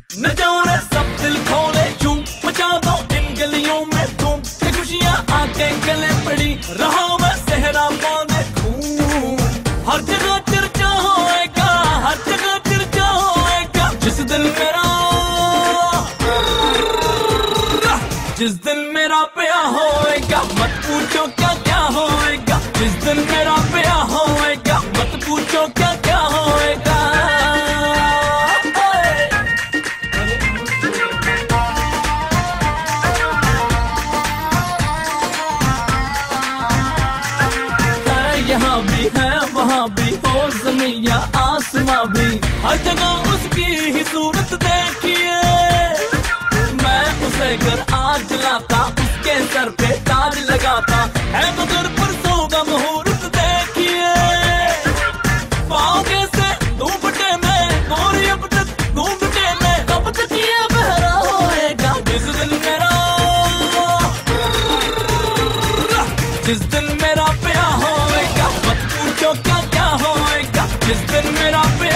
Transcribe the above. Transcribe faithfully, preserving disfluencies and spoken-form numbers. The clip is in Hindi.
न जाने सब दिल खोले चूम, मचा दो इन गलियों में धूम, खुशियाँ आके गले पड़ी रहा मैं सहरा पौधे घूम। हर जगह चर्चा होएगा, हर जगह चर्चा होएगा, जिस दिन मेरा जिस दिन मेरा प्यार होएगा, मत पूछो क्या क्या होएगा, जिस दिन मेरा प्यार होएगा, मत पूछो क्या क्या होएगा। यहाँ भी है वहाँ भी हो ज़मीन या आसमां भी, हर जगह उसकी ही सूरत देखिए। मैं उसे घर आज लाता, उसके सर पे ताज लगाता, है मगर परसों का मुहूर्त देखिए। पाओगे से दुपट्टे में गोरी अब तक घूमटे में, कब तक ये बहरा होएगा, जिस दिन मेरा जिस दिन मेरा प्यार होएगा, मत पूछो क्या क्या होएगा, जिस दिन मेरा प्यार